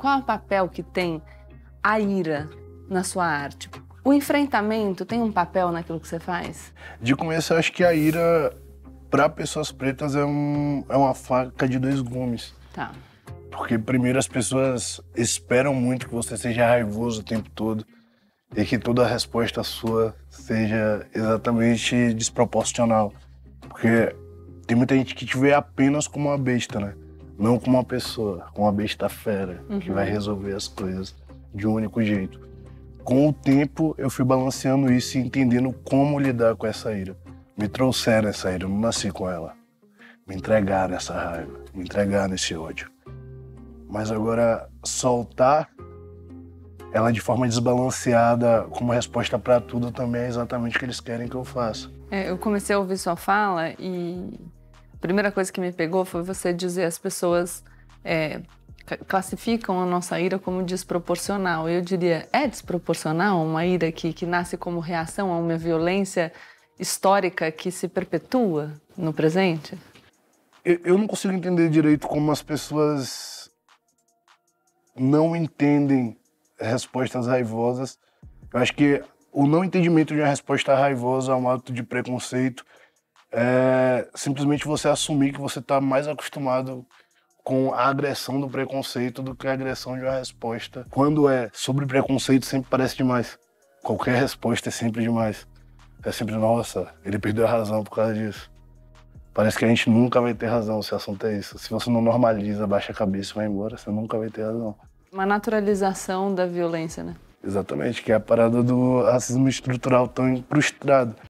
qual é o papel que tem a ira na sua arte? O enfrentamento tem um papel naquilo que você faz? De começo, eu acho que a ira, para pessoas pretas, é uma faca de dois gumes. Tá. Porque, primeiro, as pessoas esperam muito que você seja raivoso o tempo todo e que toda resposta sua seja exatamente desproporcional. Porque tem muita gente que te vê apenas como uma besta, né? Não como uma pessoa, como uma besta fera, que vai resolver as coisas de um único jeito. Com o tempo, eu fui balanceando isso e entendendo como lidar com essa ira. Me trouxeram essa ira, eu não nasci com ela. Me entregaram essa raiva, me entregaram esse ódio. Mas agora, soltar ela de forma desbalanceada, como resposta para tudo, também é exatamente o que eles querem que eu faça. Eu comecei a ouvir sua fala e a primeira coisa que me pegou foi você dizer as pessoas classificam a nossa ira como desproporcional. Eu diria, é desproporcional uma ira que nasce como reação a uma violência histórica que se perpetua no presente? Eu não consigo entender direito como as pessoas não entendem respostas raivosas. Eu acho que o não entendimento de uma resposta raivosa é um ato de preconceito. É simplesmente você assumir que você está mais acostumado com a agressão do preconceito do que a agressão de uma resposta. Quando é sobre preconceito, sempre parece demais. Qualquer resposta é sempre demais. É sempre, nossa, ele perdeu a razão por causa disso. Parece que a gente nunca vai ter razão se o assunto é isso. Se você não normaliza, baixa a cabeça e vai embora, você nunca vai ter razão. Uma naturalização da violência, né? Exatamente, que é a parada do racismo estrutural tão incrustado.